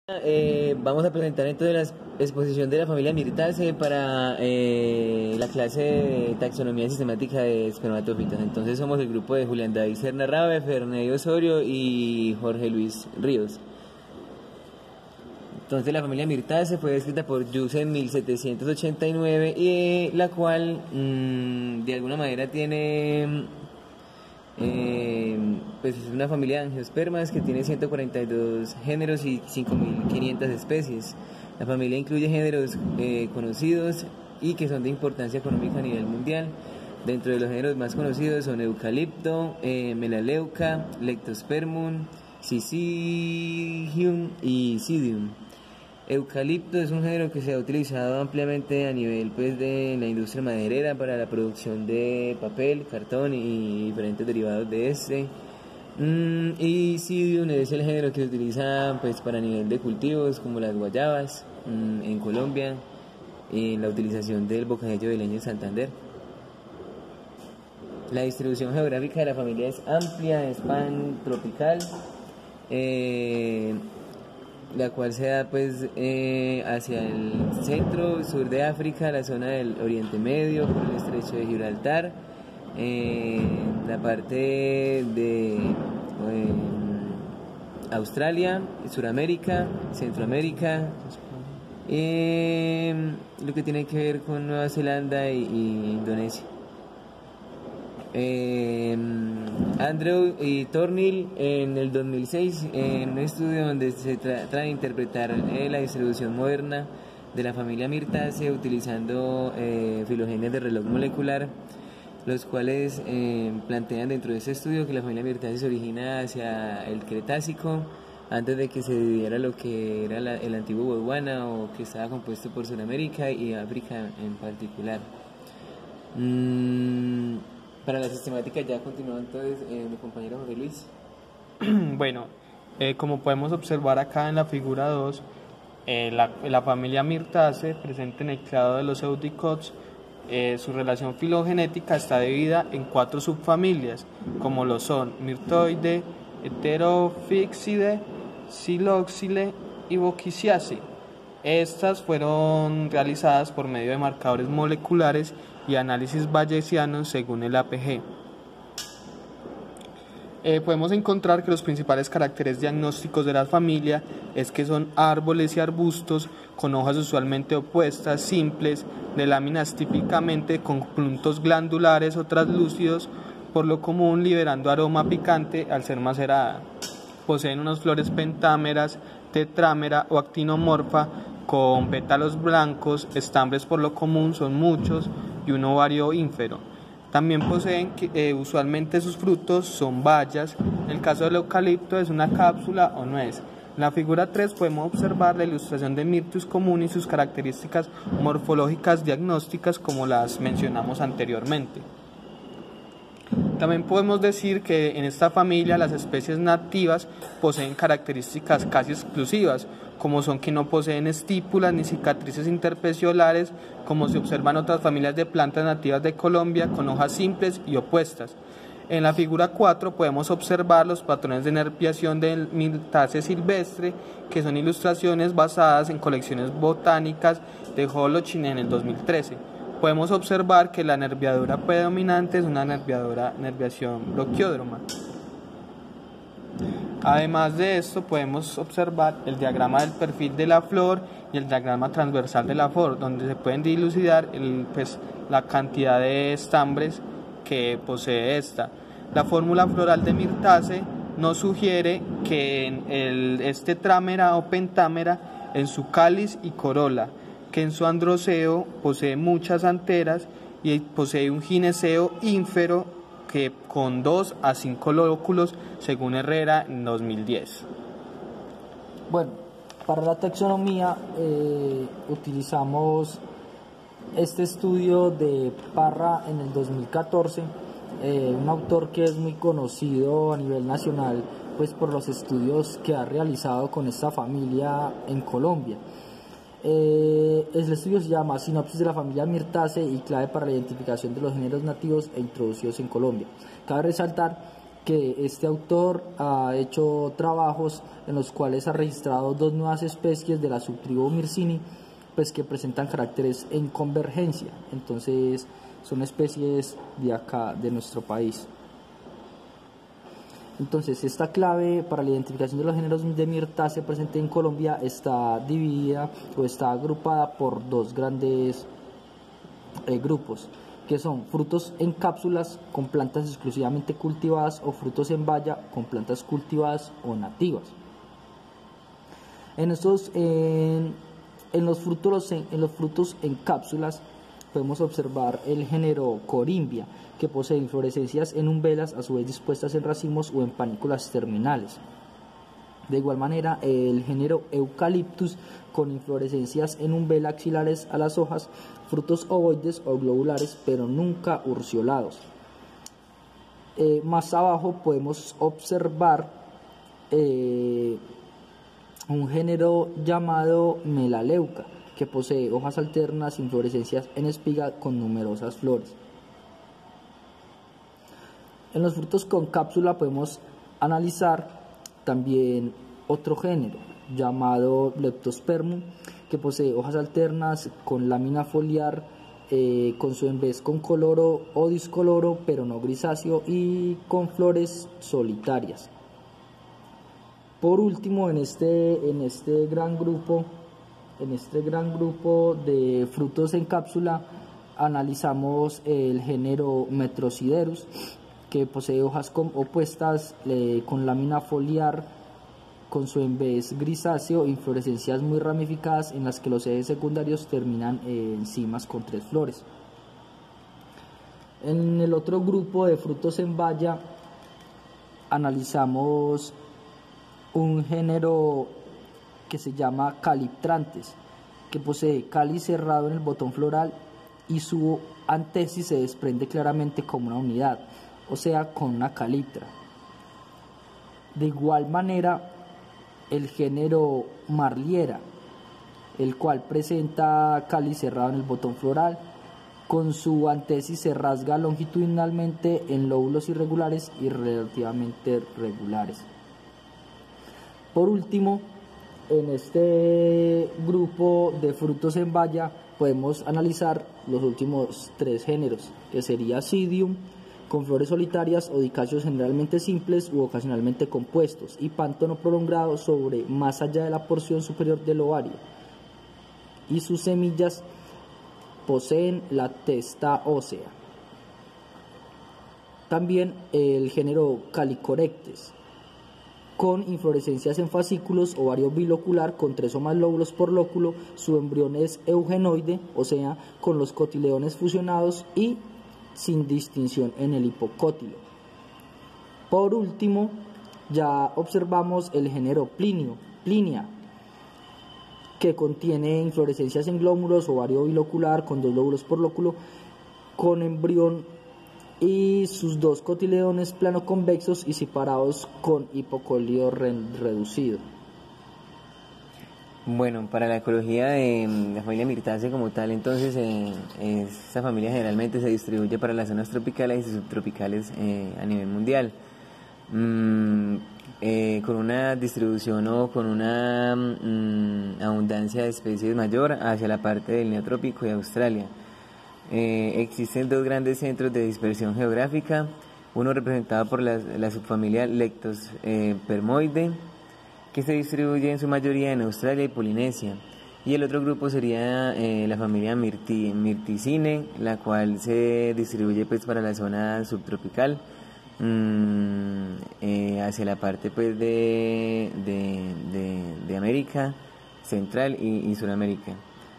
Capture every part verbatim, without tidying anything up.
Eh, vamos a presentar entonces la exposición de la familia Myrtaceae para eh, la clase de taxonomía sistemática de espermatófitas. Entonces somos el grupo de Julián David Serna Rabe, Ferney Osorio y Jorge Luis Ríos. Entonces la familia Myrtaceae fue descrita por Jusse en mil setecientos ochenta y nueve y eh, la cual mmm, de alguna manera tiene... Eh, pues es una familia de angiospermas que tiene ciento cuarenta y dos géneros y cinco mil quinientas especies. La familia incluye géneros eh, conocidos y que son de importancia económica a nivel mundial. Dentro de los géneros más conocidos son Eucalipto, eh, Melaleuca, Lectospermum, Syzygium y Psidium. Eucalipto es un género que se ha utilizado ampliamente a nivel pues, de la industria maderera para la producción de papel, cartón y diferentes derivados de este. Mm, y Psidium es el género que se utiliza pues, para nivel de cultivos como las guayabas mm, en Colombia, en la utilización del bocadillo de leña en Santander. La distribución geográfica de la familia es amplia, es pantropical. Eh, la cual se da pues eh, hacia el centro, sur de África, la zona del Oriente Medio, por el estrecho de Gibraltar, eh, la parte de eh, Australia, Suramérica, Centroamérica, eh, lo que tiene que ver con Nueva Zelanda y, y Indonesia. Eh, Andrew y Thornhill en el dos mil seis, en un estudio donde se trata de interpretar eh, la distribución moderna de la familia Myrtaceae utilizando eh, filogenias de reloj molecular, los cuales eh, plantean dentro de ese estudio que la familia Myrtaceae se origina hacia el Cretácico, antes de que se dividiera lo que era la, el antiguo Gondwana, o que estaba compuesto por Sudamérica y África en particular. Mm, Para la sistemática ya continúa entonces eh, mi compañero Jorge Luis. Bueno, eh, como podemos observar acá en la figura dos, eh, la, la familia Myrtaceae, presente en el clado de los Eudicots, eh, su relación filogenética está dividida en cuatro subfamilias, como lo son Myrtoideae, Heterophyxidae, Psiloxyle y Boquiciaceae. Estas fueron realizadas por medio de marcadores moleculares y análisis bayesianos según el A P G. Eh, podemos encontrar que los principales caracteres diagnósticos de la familia es que son árboles y arbustos con hojas usualmente opuestas, simples, de láminas típicamente con puntos glandulares o translúcidos, por lo común liberando aroma picante al ser macerada. Poseen unas flores pentámeras, tetrámera o actinomorfa con pétalos blancos, estambres por lo común son muchos y un ovario ínfero. También poseen que eh, usualmente sus frutos son bayas. En el caso del eucalipto es una cápsula o nuez. En la figura tres podemos observar la ilustración de Myrtus común y sus características morfológicas diagnósticas como las mencionamos anteriormente. También podemos decir que en esta familia las especies nativas poseen características casi exclusivas, como son que no poseen estípulas ni cicatrices interpeciolares, como se observan otras familias de plantas nativas de Colombia con hojas simples y opuestas. En la figura cuatro podemos observar los patrones de nerviación del Myrtaceae silvestre, que son ilustraciones basadas en colecciones botánicas de Holochin en el dos mil trece. Podemos observar que la nerviadura predominante es una nerviadura, nerviación bloquiódroma. Además de esto, podemos observar el diagrama del perfil de la flor y el diagrama transversal de la flor, donde se pueden dilucidar el, pues, la cantidad de estambres que posee esta. La fórmula floral de Myrtaceae nos sugiere que en el, este trámera o pentámera en su cáliz y corola, que en su androceo posee muchas anteras y posee un gineceo ínfero que con dos a cinco lóculos, según Herrera en dos mil diez. Bueno, para la taxonomía eh, utilizamos este estudio de Parra en el dos mil catorce, eh, un autor que es muy conocido a nivel nacional pues por los estudios que ha realizado con esta familia en Colombia. Eh, el estudio se llama Sinopsis de la familia Myrtaceae y clave para la identificación de los géneros nativos e introducidos en Colombia. Cabe resaltar que este autor ha hecho trabajos en los cuales ha registrado dos nuevas especies de la subtribu Mircini, pues que presentan caracteres en convergencia. Entonces son especies de acá, de nuestro país. Entonces esta clave para la identificación de los géneros de Myrtaceae presente en Colombia está dividida o está agrupada por dos grandes eh, grupos, que son frutos en cápsulas con plantas exclusivamente cultivadas o frutos en baya con plantas cultivadas o nativas. En, estos, en, en, los, frutos, en, en los frutos en cápsulas podemos observar el género Corymbia, que posee inflorescencias en umbelas a su vez dispuestas en racimos o en panículas terminales. De igual manera, el género Eucalyptus, con inflorescencias en umbela axilares a las hojas, frutos ovoides o globulares, pero nunca urciolados. Eh, más abajo podemos observar eh, un género llamado Melaleuca, que posee hojas alternas, inflorescencias en espiga con numerosas flores. En los frutos con cápsula podemos analizar también otro género llamado Leptospermum, que posee hojas alternas con lámina foliar, eh, con su envés con coloro o discoloro, pero no grisáceo, y con flores solitarias. Por último, en este, en este gran grupo, en este gran grupo de frutos en cápsula, analizamos el género Metrosiderus, que posee hojas opuestas eh, con lámina foliar, con su envés grisáceo, inflorescencias muy ramificadas en las que los ejes secundarios terminan en cimas con tres flores. En el otro grupo de frutos en baya analizamos un género que se llama Caliptrantes, que posee cáliz cerrado en el botón floral y su antesis se desprende claramente como una unidad, o sea, con una caliptra. De igual manera, el género Marliera, el cual presenta cáliz cerrado en el botón floral, con su antesis se rasga longitudinalmente en lóbulos irregulares y relativamente regulares. Por último, en este grupo de frutos en baya podemos analizar los últimos tres géneros, que sería Psidium, con flores solitarias o dicáceos generalmente simples u ocasionalmente compuestos, y pántano prolongado sobre más allá de la porción superior del ovario, y sus semillas poseen la testa ósea. También el género Calicorectes, con inflorescencias en fascículos, ovario bilocular con tres o más lóbulos por lóculo, su embrión es eugenoide, o sea, con los cotiledones fusionados y sin distinción en el hipocótilo. Por último, ya observamos el género Plinio, Plinia, que contiene inflorescencias en glómulos, ovario bilocular con dos lóbulos por lóculo, con embrión y sus dos cotiledones plano-convexos y separados con hipocótilo re reducido. Bueno, para la ecología de la familia Myrtaceae como tal, entonces eh, esta familia generalmente se distribuye para las zonas tropicales y subtropicales eh, a nivel mundial, mm, eh, con una distribución o con una mm, abundancia de especies mayor hacia la parte del Neotrópico y Australia. Eh, existen dos grandes centros de dispersión geográfica, uno representado por la, la subfamilia Leptospermoideae, que se distribuye en su mayoría en Australia y Polinesia, y el otro grupo sería eh, la familia Myrti, Myrticinae, la cual se distribuye pues para la zona subtropical, mmm, eh, hacia la parte pues de, de, de, de América Central y, y Sudamérica.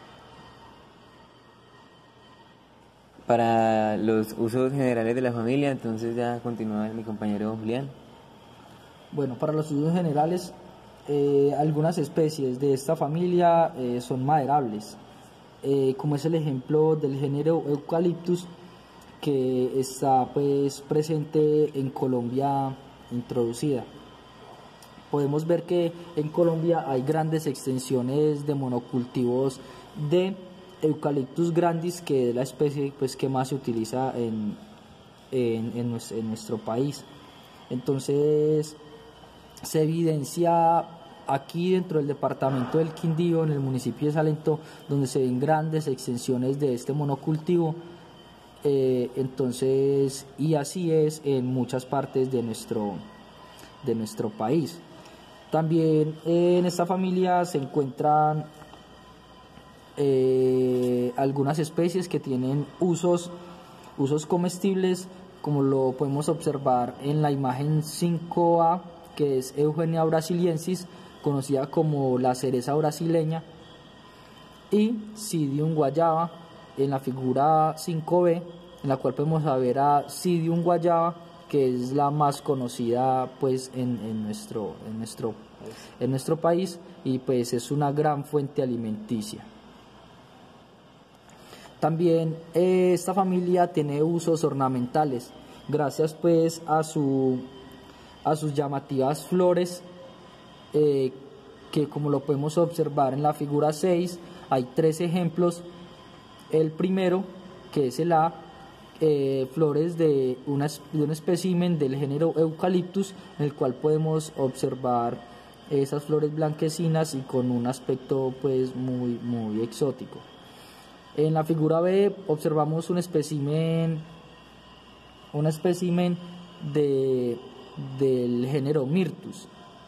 Para los usos generales de la familia, entonces ya continúa mi compañero Julián. Bueno, para los usos generales, Eh, algunas especies de esta familia eh, son maderables, eh, como es el ejemplo del género Eucalyptus, que está pues presente en Colombia introducida. Podemos ver que en Colombia hay grandes extensiones de monocultivos de Eucalyptus grandis, que es la especie pues, que más se utiliza en, en, en, nuestro, en nuestro país. Entonces se evidencia aquí dentro del departamento del Quindío, en el municipio de Salento, donde se ven grandes extensiones de este monocultivo. Eh, entonces, y así es en muchas partes de nuestro, de nuestro país. También eh, en esta familia se encuentran eh, algunas especies que tienen usos, usos comestibles, como lo podemos observar en la imagen cinco A, que es Eugenia brasiliensis, conocida como la cereza brasileña, y Psidium guayaba en la figura cinco B, en la cual podemos ver a Psidium guayaba, que es la más conocida pues en, en, nuestro, en, nuestro, en nuestro país, y pues es una gran fuente alimenticia. También eh, esta familia tiene usos ornamentales, gracias pues a, su, a sus llamativas flores, eh, que como lo podemos observar en la figura seis, hay tres ejemplos. El primero, que es el A, eh, flores de, una, de un espécimen del género Eucalyptus, en el cual podemos observar esas flores blanquecinas y con un aspecto pues muy, muy exótico. En la figura B observamos un espécimen, un espécimen de, del género Myrtus.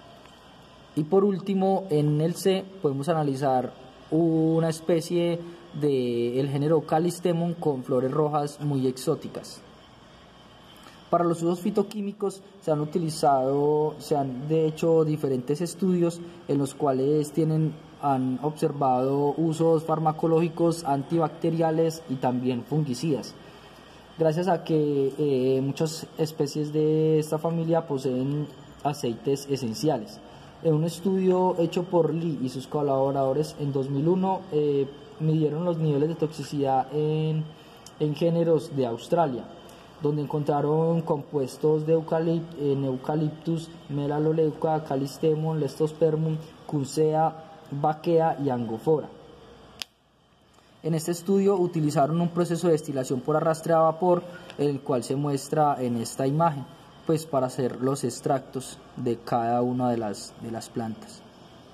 Y por último, en el C podemos analizar una especie del género Callistemon con flores rojas muy exóticas. Para los usos fitoquímicos se han utilizado, se han de hecho diferentes estudios en los cuales tienen, han observado usos farmacológicos, antibacteriales y también fungicidas. Gracias a que eh, muchas especies de esta familia poseen aceites esenciales. En un estudio hecho por Lee y sus colaboradores en dos mil uno, eh, midieron los niveles de toxicidad en, en géneros de Australia, donde encontraron compuestos de eucalipt, en Eucalyptus, Melaleuca, Callistemon, Lestospermum, Cuncea, Baquea y Angofora. En este estudio utilizaron un proceso de destilación por arrastre a vapor, el cual se muestra en esta imagen, pues para hacer los extractos de cada una de las, de las plantas.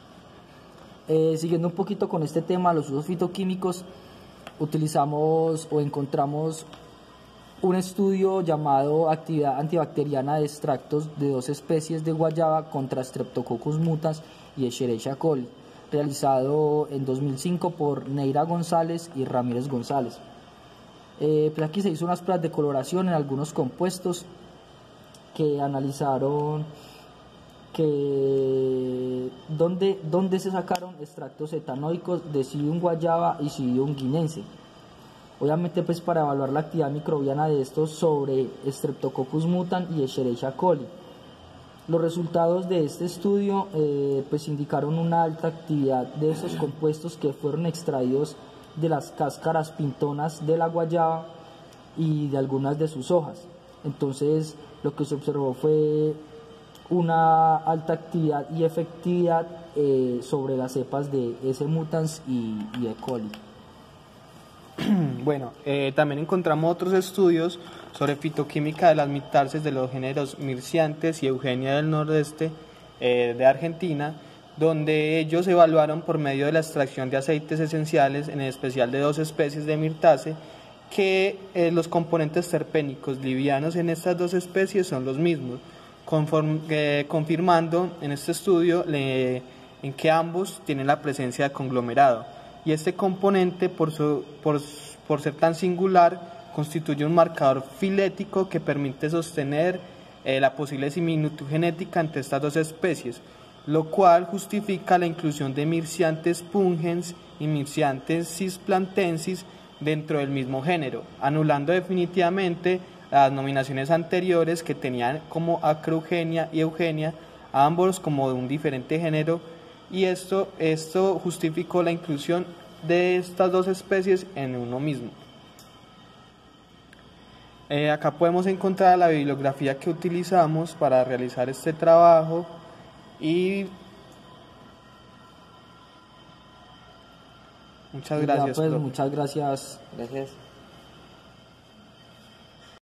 Eh, siguiendo un poquito con este tema, los usos fitoquímicos, utilizamos o encontramos un estudio llamado Actividad antibacteriana de extractos de dos especies de guayaba contra Streptococcus mutans y Escherichia coli, realizado en dos mil cinco por Neira González y Ramírez González. Eh, pues aquí se hizo unas pruebas de coloración en algunos compuestos que analizaron que donde, donde se sacaron extractos etanoicos de Psidium guayaba y Psidium guinense. Obviamente pues para evaluar la actividad microbiana de estos sobre Streptococcus mutans y Escherichia coli. Los resultados de este estudio eh, pues indicaron una alta actividad de estos compuestos que fueron extraídos de las cáscaras pintonas de la guayaba y de algunas de sus hojas. Entonces lo que se observó fue una alta actividad y efectividad eh, sobre las cepas de S. mutans y, y E. coli. Bueno, eh, también encontramos otros estudios sobre fitoquímica de las mirtáceas de los géneros Mirciantes y Eugenia del Nordeste eh, de Argentina, donde ellos evaluaron por medio de la extracción de aceites esenciales, en especial de dos especies de mirtácea, que eh, los componentes terpénicos livianos en estas dos especies son los mismos, conform, eh, confirmando en este estudio le, en que ambos tienen la presencia de conglomerado, y este componente por, su, por, por ser tan singular constituye un marcador filético que permite sostener eh, la posible similitud genética entre estas dos especies, lo cual justifica la inclusión de Mirciantes pungens y Mirciantes cisplantensis dentro del mismo género, anulando definitivamente las nominaciones anteriores que tenían como Acroeugenia y Eugenia, ambos como de un diferente género, y esto, esto justificó la inclusión de estas dos especies en uno mismo. Eh, acá podemos encontrar la bibliografía que utilizamos para realizar este trabajo y muchas gracias. Ya, pues, muchas gracias. Gracias.